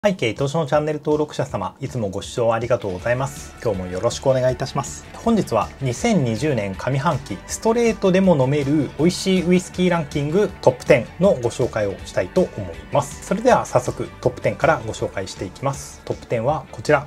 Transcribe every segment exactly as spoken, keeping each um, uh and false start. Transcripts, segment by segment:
背景投資のチャンネル登録者様、いつもご視聴ありがとうございます。今日もよろしくお願いいたします。本日はにせんにじゅうねん上半期ストレートでも飲める美味しいウイスキーランキングトップテンのご紹介をしたいと思います。それでは早速トップテンからご紹介していきます。トップテンはこちら。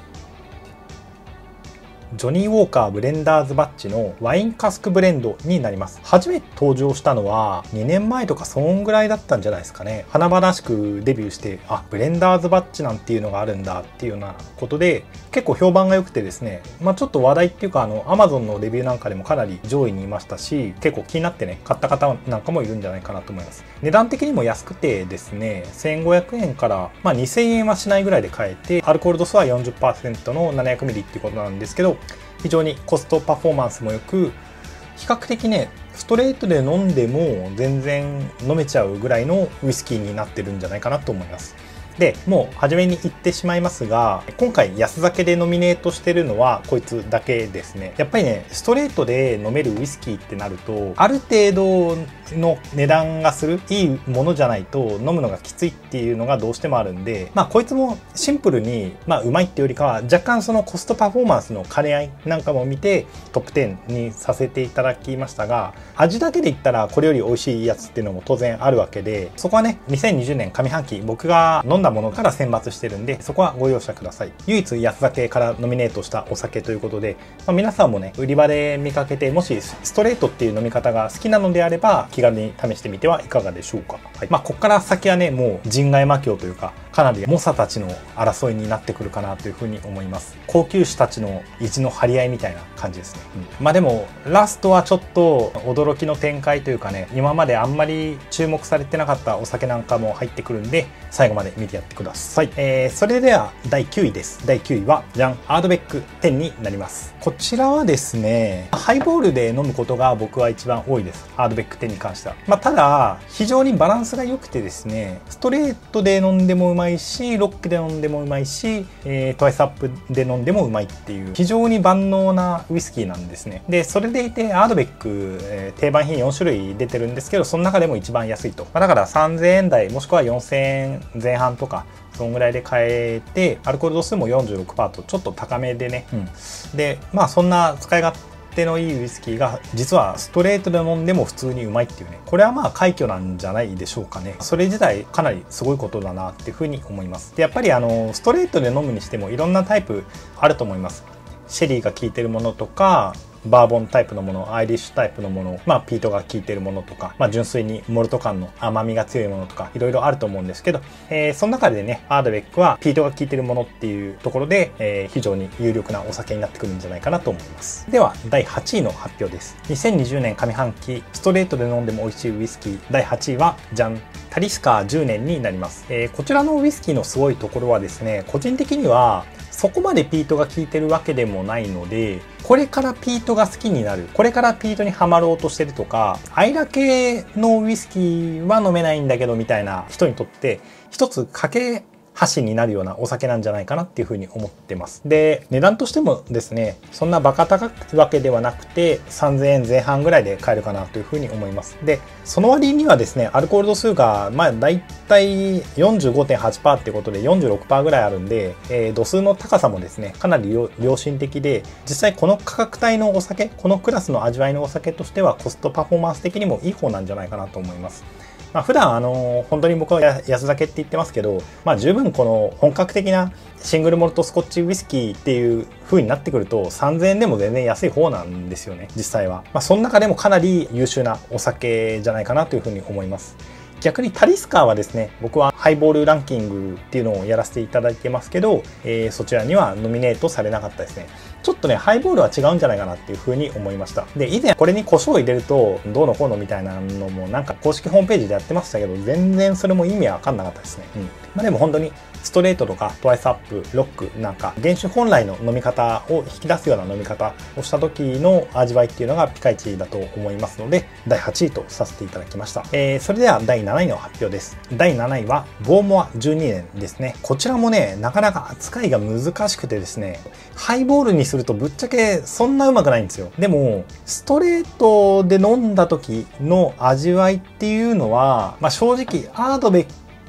ジョニーウォーカーブレンダーズバッジのワインカスクブレンドになります。初めて登場したのはにねんまえとかそんぐらいだったんじゃないですかね。華々しくデビューして、あ、ブレンダーズバッジなんていうのがあるんだっていうようなことで結構評判が良くてですね、まあちょっと話題っていうかあの Amazon のレビューなんかでもかなり上位にいましたし、結構気になってね買った方なんかもいるんじゃないかなと思います。値段的にも安くてですね、せんごひゃくえんからまあにせんえんはしないぐらいで買えて、アルコール度数は よんじゅっパーセント の ななひゃくミリ っていうことなんですけど、非常にコストパフォーマンスも良く、比較的ねストレートで飲んでも全然飲めちゃうぐらいのウイスキーになってるんじゃないかなと思います。でもう初めに言ってしまいますが、今回安酒でノミネートしてるのはこいつだけですね。やっぱりねストレートで飲めるウイスキーってなると、ある程度の値段がするいいものじゃないと飲むのがきついっていうのがどうしてもあるんで、まあこいつもシンプルにまあうまいっていうよりかは、若干そのコストパフォーマンスの兼ね合いなんかも見てトップテンにさせていただきましたが、味だけで言ったらこれより美味しいやつっていうのも当然あるわけで、そこはねにせんにじゅうねん上半期僕が飲んだものから選抜してるんで、そこはご容赦ください。唯一安酒からノミネートしたお酒ということで、まあ、皆さんもね売り場で見かけて、もしストレートっていう飲み方が好きなのであれば気軽に試してみてはいかがでしょうか。はい、まあここから先はねもう人外魔境というか、かなり猛者たちの争いになってくるかなというふうに思います。高級種たちの意地の張り合いみたいな感じですね。うん、まあでもラストはちょっと驚きの展開というかね、今まであんまり注目されてなかったお酒なんかも入ってくるんで、最後まで見てやってください。えー、それではだいきゅういです。だいきゅういはじゃん、アードベックじゅうになります。こちらはですねハイボールで飲むことが僕は一番多いです。アードベックじゅうに関しては。まあただ非常にバランスが良くてですね、ストレートで飲んでもうまいし、ロックで飲んでもうまいし、えー、トワイスアップで飲んでもうまいっていう非常に万能なウイスキーなんですね。でそれでいてアードベック、えー、定番品よんしゅるい出てるんですけど、その中でも一番安いと、まあ、だからさんぜんえん台もしくはよんせんえんぜん半とかそんぐらいで買えて、アルコール度数も よんじゅうろくパーセント とちょっと高めでね、うん、でまあそんな使い勝手のいいウイスキーが実はストレートで飲んでも普通にうまいっていうね、これはまあ快挙なんじゃないでしょうかね。それ自体かなりすごいことだなっていうふうに思います。でやっぱりあのストレートで飲むにしてもいろんなタイプあると思います。シェリーが効いてるものとか、バーボンタイプのもの、アイリッシュタイプのもの、まあピートが効いてるものとか、まあ純粋にモルト感の甘みが強いものとかいろいろあると思うんですけど、えー、その中でねアードベックはピートが効いてるものっていうところで、えー、非常に有力なお酒になってくるんじゃないかなと思います。ではだいはちいの発表です。にせんにじゅうねん上半期ストレートで飲んでも美味しいウイスキーだいはちいはじゃん、タリスカーじゅうねんになります。えー、こちらのウイスキーのすごいところはですね、個人的にはそこまでピートが効いてるわけでもないので、これからピートが好きになる、これからピートにはまろうとしてるとか、アイラ系のウイスキーは飲めないんだけどみたいな人にとって一つ架け橋になるようなお酒なんじゃないかなっていうふうに思ってます。で値段としてもですねそんなバカ高いわけではなくてさんぜんえんぜん半ぐらいで買えるかなというふうに思います。でその割にはですねアルコール度数がまあだいたい よんじゅうごてんはちパーセント ってことで よんじゅうろくパーセント ぐらいあるんで、えー、度数の高さもですねかなり良心的で、実際この価格帯のお酒、このクラスの味わいのお酒としてはコストパフォーマンス的にもいい方なんじゃないかなと思います。まあ普段あの本当に僕は安酒って言ってますけど、まあ十分この本格的なシングルモルトスコッチウイスキーっていう風になってくるとさんぜんえんでも全然安い方なんですよね実際は。まあその中でもかなり優秀なお酒じゃないかなという風に思います。逆にタリスカーはですね、僕はハイボールランキングっていうのをやらせていただいてますけど、えー、そちらにはノミネートされなかったですね。ちょっとねハイボールは違うんじゃないかなっていう風に思いました。で以前これに胡椒を入れるとどうのこうのみたいなのもなんか公式ホームページでやってましたけど、全然それも意味わかんなかったですね。うん、まあでも本当にストレートとかトワイスアップ、ロックなんか原酒本来の飲み方を引き出すような飲み方をした時の味わいっていうのがピカイチだと思いますのでだいはちいとさせていただきました。えー、それではだいなないの発表です。だいなないはボーモアじゅうにねんですね。こちらもねなかなか扱いが難しくてですね、ハイボールにするとぶっちゃけそんなうまくないんですよ。でもストレートで飲んだ時の味わいっていうのは、まあ、正直アードベッ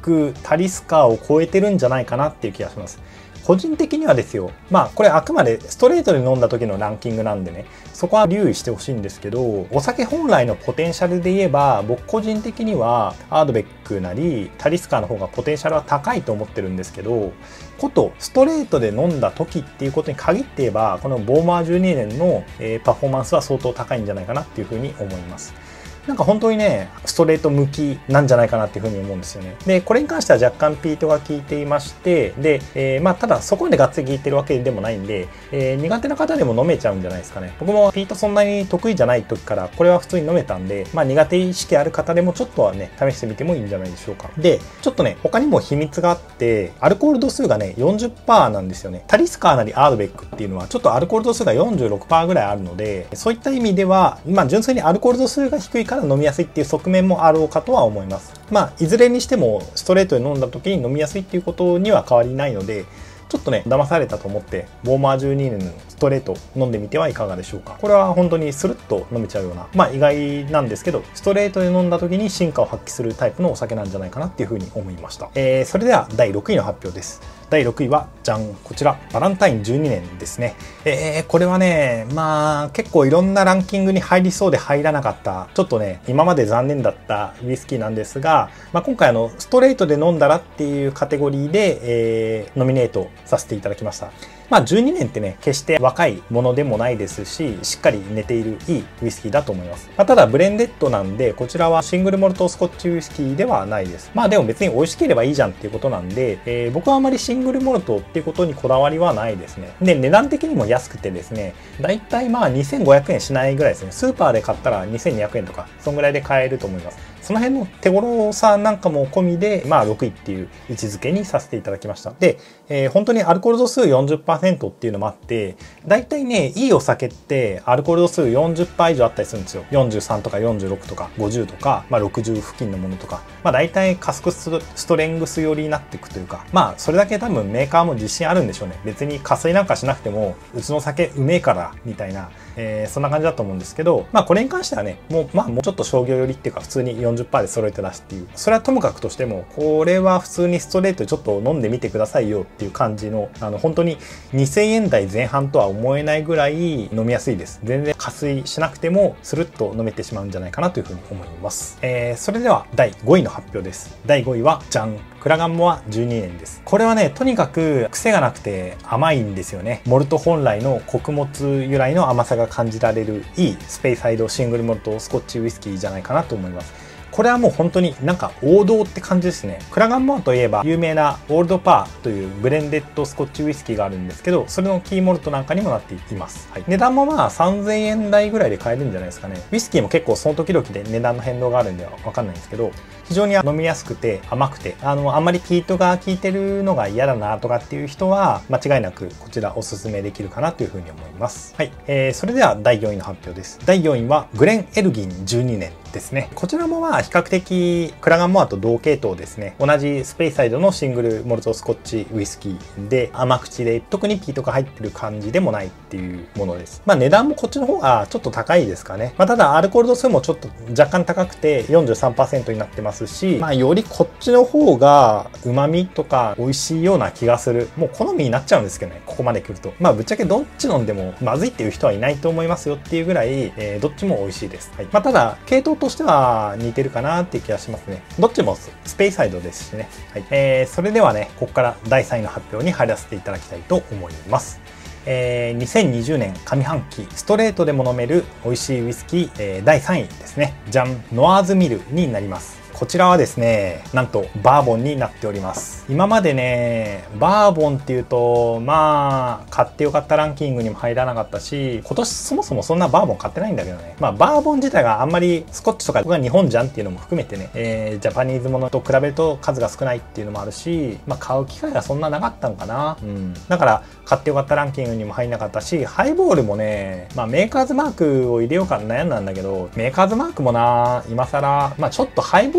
ク、タリスカーを超えてるんじゃないかなっていう気がします。個人的にはですよ、まあこれあくまでストレートで飲んだ時のランキングなんでね、そこは留意してほしいんですけど、お酒本来のポテンシャルで言えば、僕個人的にはアードベックなりタリスカーの方がポテンシャルは高いと思ってるんですけど、ことストレートで飲んだ時っていうことに限って言えば、このボーマーじゅうにねんのパフォーマンスは相当高いんじゃないかなっていうふうに思います。なんか本当にね、ストレート向きなんじゃないかなっていうふうに思うんですよね。で、これに関しては若干ピートが効いていまして、で、えー、まあただそこまでがっつり効いてるわけでもないんで、えー、苦手な方でも飲めちゃうんじゃないですかね。僕もピートそんなに得意じゃない時からこれは普通に飲めたんで、まあ苦手意識ある方でもちょっとはね、試してみてもいいんじゃないでしょうか。で、ちょっとね、他にも秘密があって、アルコール度数がね、よんじゅっパーセント なんですよね。タリスカーなりアードベックっていうのはちょっとアルコール度数が よんじゅうろくパーセント ぐらいあるので、そういった意味では、まあ純粋にアルコール度数が低いから飲みやすいっていう側面もあろうかとは思います。まあいずれにしてもストレートで飲んだ時に飲みやすいっていうことには変わりないので、ちょっとね騙されたと思ってボーマーじゅうにねんのストレート飲んでみてはいかがでしょうか。これは本当にスルッと飲めちゃうような、まあ意外なんですけど、ストレートで飲んだ時に進化を発揮するタイプのお酒なんじゃないかなっていうふうに思いました。えー、それではだいろくいの発表です。だいろくいはじゃん、こちらバランタインじゅうにねんですね。えー、これはね、まあ結構いろんなランキングに入りそうで入らなかった、ちょっとね今まで残念だったウイスキーなんですが、まあ、今回あのストレートで飲んだらっていうカテゴリーで、えー、ノミネートさせていただきました。まあじゅうにねんってね、決して若いものでもないですし、しっかり寝ているいいウイスキーだと思います。まあ、ただブレンデッドなんで、こちらはシングルモルトスコッチウイスキーではないです。まあでも別に美味しければいいじゃんっていうことなんで、えー、僕はあまりシングルモルトっていうことにこだわりはないですね。で、値段的にも安くてですね、だいたいまあにせんごひゃくえんしないぐらいですね。スーパーで買ったらにせんにひゃくえんとか、そんぐらいで買えると思います。その辺の手頃さなんかも込みで、まあろくいっていう位置づけにさせていただきました。で、えー、本当にアルコール度数 よんじゅっパーセント っていうのもあって、だいたいね、いいお酒ってアルコール度数 よんじゅっパーセント 以上あったりするんですよ。よんじゅうさんとかよんじゅうろくとかごじゅうとか、まあろくじゅう付近のものとか、まあだいたいカスクストレングス寄りになっていくというか、まあそれだけ多分メーカーも自信あるんでしょうね。別に加水なんかしなくても、うちの酒うめえから、みたいな、えー、そんな感じだと思うんですけど、まあこれに関してはね、もう、まあもうちょっと商業寄りっていうか普通に よんじゅっパーセント で揃えて出すっていう、それはともかくとしても、これは普通にストレートでちょっと飲んでみてくださいよっていう感じの、あの本当ににせんえん台前半とは思えないぐらい飲みやすいです。全然加水しなくてもスルッと飲めてしまうんじゃないかなというふうに思います。えー、それではだいごいの発表です。だいごいはじゃん、クラガンモアじゅうにねんです。これはね、とにかく癖がなくて甘いんですよね。モルト本来の穀物由来の甘さが感じられるいいスペイサイドシングルモルトスコッチウイスキーじゃないかなと思います。これはもう本当になんか王道って感じですね。クラガンモアといえば有名なオールドパーというブレンデッドスコッチウイスキーがあるんですけど、それのキーモルトなんかにもなっています。はい、値段もまあさんぜんえん台ぐらいで買えるんじゃないですかね。ウイスキーも結構その時々で値段の変動があるんではわかんないんですけど、非常に飲みやすくて甘くて、あのあんまりピートが効いてるのが嫌だなとかっていう人は間違いなくこちらおすすめできるかなというふうに思います。はい、えー、それではだいよんいの発表です。だいよんいはグレンエルギンじゅうにねんですね。こちらもまあ比較的クラガンモアと同系統ですね。同じスペイサイドのシングルモルトスコッチウイスキーで甘口で特にピートが入ってる感じでもないっていうものです。まあ値段もこっちの方がちょっと高いですかね。まあただアルコール度数もちょっと若干高くて よんじゅうさんパーセント になってますし、まあよりこっちの方が旨味とか美味しいような気がする。もう好みになっちゃうんですけどね、ここまで来ると。まあぶっちゃけどっち飲んでもまずいっていう人はいないと思いますよっていうぐらい、えー、どっちも美味しいです。はい、まあただ系統としては似てるかなっていう気がしますね。どっちもスペイサイドですしね。はい、えー、それではね、ここからだいさんいの発表に入らせていただきたいと思います。えー、にせんにじゅうねん上半期ストレートでも飲める美味しいウイスキー、えー、だいさんいですね。じゃん、ノワーズミルになります。こちらはですね、なんとバーボンになっております。今までね、バーボンっていうと、まあ、買ってよかったランキングにも入らなかったし、今年そもそもそんなバーボン買ってないんだけどね。まあ、バーボン自体があんまりスコッチとかが日本じゃんっていうのも含めてね、えー、ジャパニーズものと比べると数が少ないっていうのもあるし、まあ、買う機会がそんななかったのかな。うん。だから、買ってよかったランキングにも入んなかったし、ハイボールもね、まあ、メーカーズマークを入れようか悩んだんだけど、メーカーズマークもな、今更、まあ、ちょっとハイボール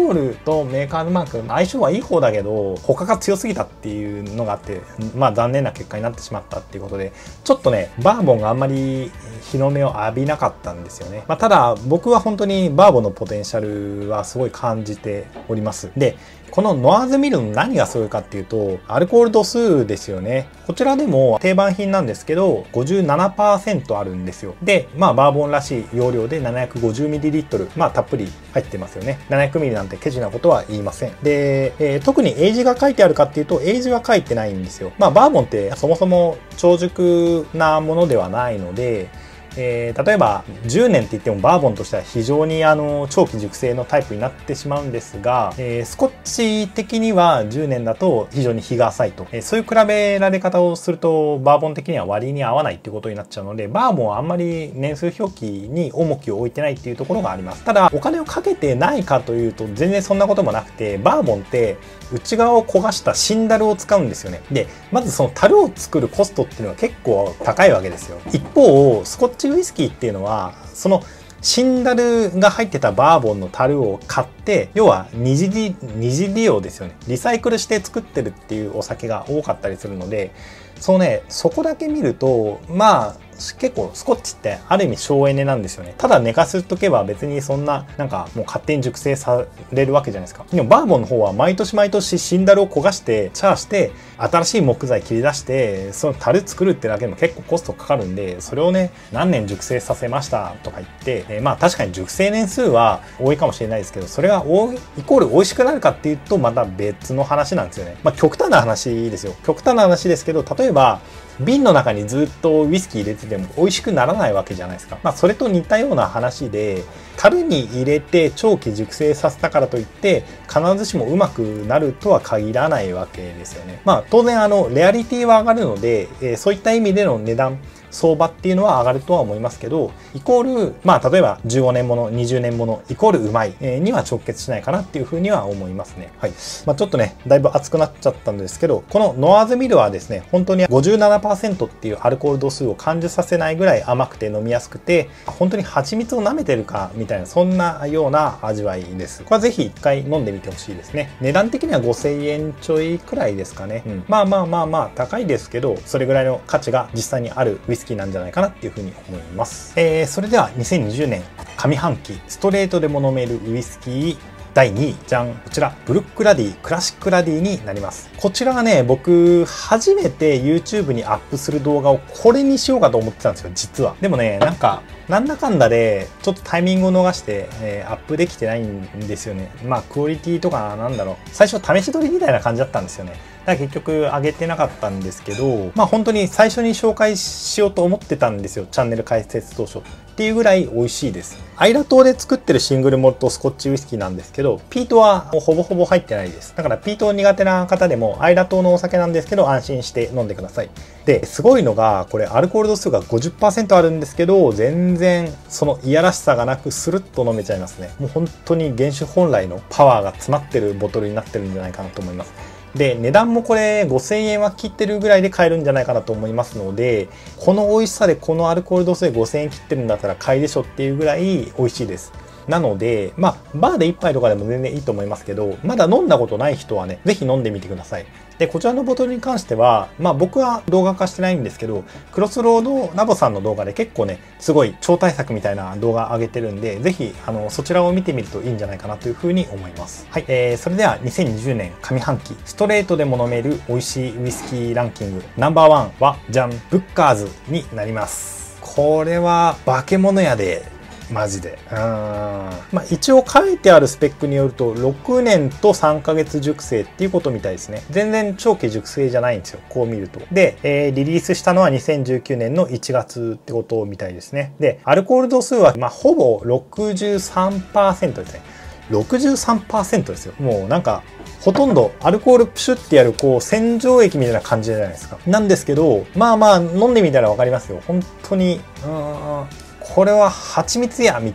コールとメーカーズマーク相性はいい方だけど他が強すぎたっていうのがあって、まあ残念な結果になってしまったっていうことで、ちょっとねバーボンがあんまり日の目を浴びなかったんですよね。まあ、ただ僕は本当にバーボンのポテンシャルはすごい感じております。でこのノアーズミルの何がすごいかっていうと、アルコール度数ですよね。こちらでも定番品なんですけど ごじゅうななパーセント あるんですよ。でまあバーボンらしい容量で ななひゃくごじゅうミリリットル、まあたっぷり入ってますよね。ななひゃくミリなんてケチなことは言いません。で、えー、特にエイジが書いてあるかっていうとエイジは書いてないんですよ。まあバーボンってそもそも長熟なものではないので、えー、例えばじゅうねんって言ってもバーボンとしては非常にあの長期熟成のタイプになってしまうんですが、えー、スコッチ的にはじゅうねんだと非常に日が浅いと、えー、そういう比べられ方をするとバーボン的には割に合わないっていうことになっちゃうので、バーボンはあんまり年数表記に重きを置いてないっていうところがあります。ただお金をかけてないかというと全然そんなこともなくて、バーボンって内側を焦がした新樽を使うんですよね。でまずその樽を作るコストっていうのは結構高いわけですよ。一方スコッチウイスキーっていうのはその新樽が入ってたバーボンの樽を買って、要は二次利、二次利用ですよね。リサイクルして作ってるっていうお酒が多かったりするので、そうね、そこだけ見るとまあ結構スコッチってある意味省エネなんですよね。ただ寝かせとけば別にそんななんかもう勝手に熟成されるわけじゃないですか。でもバーボンの方は毎年毎年新樽を焦がしてチャーして新しい木材切り出してその樽作るってだけでも結構コストかかるんで、それをね何年熟成させましたとか言って、えー、まあ確かに熟成年数は多いかもしれないですけど、それが多いイコール美味しくなるかっていうとまた別の話なんですよね。まあ極端な話ですよ。極端な話ですけど、例えば瓶の中にずっとウイスキー入れてても美味しくならないわけじゃないですか。まあそれと似たような話で、樽に入れて長期熟成させたからといって必ずしもうまくなるとは限らないわけですよね。まあ当然あのレアリティは上がるので、えー、そういった意味での値段相場っていうのは上がるとは思いますけど、イコールまあ例えばじゅうごねんものにじゅうねんものイコールうまいには直結しないかなっていうふうには思いますね。はい。まあちょっとねだいぶ熱くなっちゃったんですけど、このノアーズミルはですね本当に ごじゅうななパーセント っていうアルコール度数を感じさせないぐらい甘くて飲みやすくて、本当に蜂蜜を舐めてるかみたいなそんなような味わいです。これはぜひ一回飲んでみてほしいですね。値段的にはごせんえんちょいくらいですかね。うん、まあまあまあまあ高いですけど、それぐらいの価値が実際にあるウイスキーなんじゃないかなっていうふうに思います。えー、それではにせんにじゅうねん上半期ストレートでも飲めるウイスキーだいにい、じゃん、こちらブルックラディクラシックラディになります。こちらはね僕初めて YouTube にアップする動画をこれにしようかと思ってたんですよ実は。でもねなんかなんだかんだでちょっとタイミングを逃して、えー、アップできてないんですよね。まあクオリティとかなんだろう、最初試し撮りみたいな感じだったんですよね。だから結局上げてなかったんですけど、まあ本当に最初に紹介しようと思ってたんですよ、チャンネル開設当初っていうぐらい美味しいです。アイラ島で作ってるシングルモルトスコッチウイスキーなんですけど、ピートはほぼほぼ入ってないです。だからピート苦手な方でもアイラ島のお酒なんですけど安心して飲んでください。で、すごいのがこれアルコール度数が ごじゅっパーセント あるんですけど、全然そのいやらしさがなくスルッと飲めちゃいますね。もう本当に原酒本来のパワーが詰まってるボトルになってるんじゃないかなと思います。で、値段もこれごせんえんは切ってるぐらいで買えるんじゃないかなと思いますので、この美味しさでこのアルコール度数でごせんえん切ってるんだったら買いでしょっていうぐらい美味しいです。なので、まあ、バーで一杯とかでも全然いいと思いますけど、まだ飲んだことない人はね、ぜひ飲んでみてください。で、こちらのボトルに関しては、まあ僕は動画化してないんですけど、クロスロードラボさんの動画で結構ね、すごい超大作みたいな動画上げてるんで、ぜひ、あの、そちらを見てみるといいんじゃないかなというふうに思います。はい。えー、それではにせんにじゅうねん上半期、ストレートでも飲める美味しいウイスキーランキング、ナンバーワンは、じゃん、ブッカーズになります。これは、化け物やで。マジで。うーん。まあ一応書いてあるスペックによるとろくねんとさんかげつ熟成っていうことみたいですね。全然長期熟成じゃないんですよ。こう見ると。で、えー、リリースしたのはにせんじゅうきゅうねんのいちがつってことみたいですね。で、アルコール度数はまあほぼ ろくじゅうさんパーセント ですね。ろくじゅうさんパーセント ですよ。もうなんか、ほとんどアルコールプシュってやるこう洗浄液みたいな感じじゃないですか。なんですけど、まあまあ飲んでみたらわかりますよ。本当に、うーん。これは蜂蜜やみたいな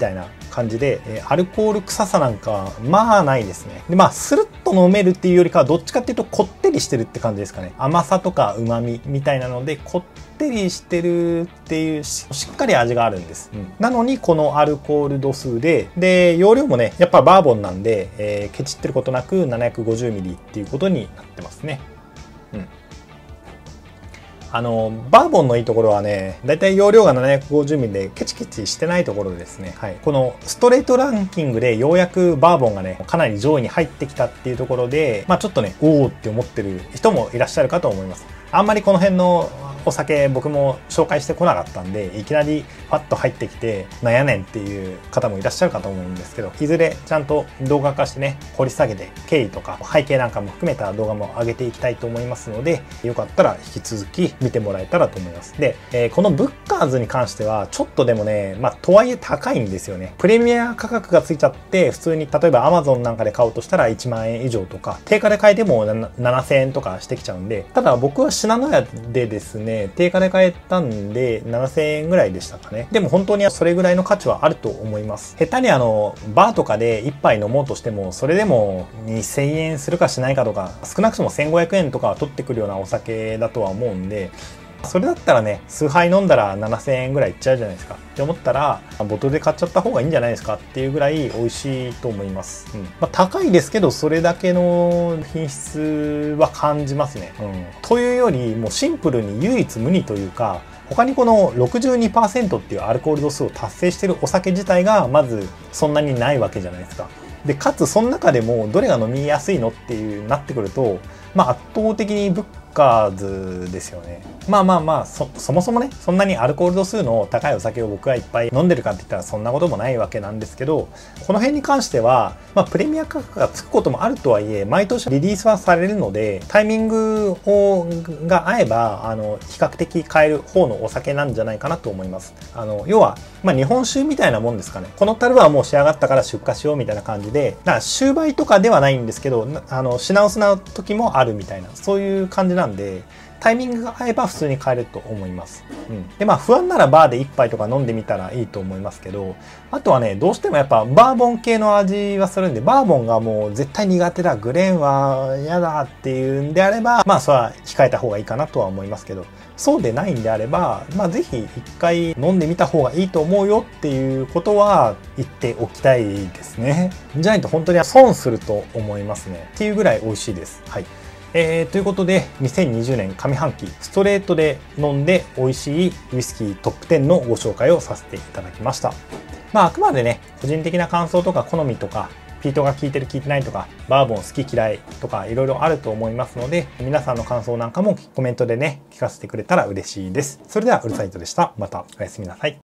感じで、えー、アルコール臭さなんかまあないですね。でまあスルッと飲めるっていうよりかはどっちかっていうとこってりしてるって感じですかね。甘さとか旨味みたいなのでこってりしてるっていう し, しっかり味があるんです、うん、なのにこのアルコール度数でで容量もねやっぱバーボンなんで、えー、ケチってることなく ななひゃくごじゅうミリ っていうことになってますね。うんあのバーボンのいいところはね、だいたい容量が ななひゃくごじゅうミリ でケチケチしてないところですね。はい。このストレートランキングでようやくバーボンがね、かなり上位に入ってきたっていうところで、まあちょっとね、おーって思ってる人もいらっしゃるかと思います。あんまりこの辺のお酒僕も紹介してこなかったんで、いきなりパッと入ってきてなんやねんっていう方もいらっしゃるかと思うんですけど、いずれちゃんと動画化してね掘り下げて経緯とか背景なんかも含めた動画も上げていきたいと思いますので、よかったら引き続き見てもらえたらと思います。で、えー、このブッカーズに関してはちょっとでもね、まあとはいえ高いんですよね。プレミア価格がついちゃって普通に例えば Amazon なんかで買うとしたらいちまんえん以上とか、定価で買えてもななせんえんとかしてきちゃうんで、ただ僕は信濃屋でですね定価で買えたんでななせんえんぐらいでしたかね。でも本当にそれぐらいの価値はあると思います。下手にあのバーとかで一杯飲もうとしてもそれでもにせんえんするかしないかとか、少なくともせんごひゃくえんとかは取ってくるようなお酒だとは思うんで、それだったらね数杯飲んだらななせんえんぐらいいっちゃうじゃないですかって思ったらボトルで買っちゃった方がいいんじゃないですかっていうぐらい美味しいと思います、うんまあ、高いですけどそれだけの品質は感じますね、うん、というよりもうシンプルに唯一無二というか、他にこの ろくじゅうにパーセント っていうアルコール度数を達成してるお酒自体がまずそんなにないわけじゃないですか。でかつその中でもどれが飲みやすいのっていうなってくると、まあ、圧倒的にブッカーズですよね。まあまあまあ そ, そもそもねそんなにアルコール度数の高いお酒を僕はいっぱい飲んでるかって言ったらそんなこともないわけなんですけど、この辺に関しては、まあ、プレミア価格がつくこともあるとはいえ毎年リリースはされるので、タイミングをが合えばあの比較的買える方のお酒なんじゃないかなと思います。あの要は、まあ、日本酒みたいなもんですかね。この樽はもう仕上がったから出荷しようみたいな感じで、だから終売とかではないんですけど、あの品薄な時もあるみたいなそういう感じなんで、タイミングが合えば普通に買えると思います。うん。で、まあ不安ならバーで一杯とか飲んでみたらいいと思いますけど、あとはね、どうしてもやっぱバーボン系の味はするんで、バーボンがもう絶対苦手だ、グレーンは嫌だっていうんであれば、まあそれは控えた方がいいかなとは思いますけど、そうでないんであれば、まあぜひ一回飲んでみた方がいいと思うよっていうことは言っておきたいですね。じゃないと本当に損すると思いますね。っていうぐらい美味しいです。はい。えー、ということでにせんにじゅうねん上半期ストレートで飲んで美味しいウイスキートップじゅうのご紹介をさせていただきました。まああくまでね個人的な感想とか好みとかピートが効いてる効いてないとかバーボン好き嫌いとかいろいろあると思いますので、皆さんの感想なんかもコメントでね聞かせてくれたら嬉しいです。それではうるさいとでした。またおやすみなさい。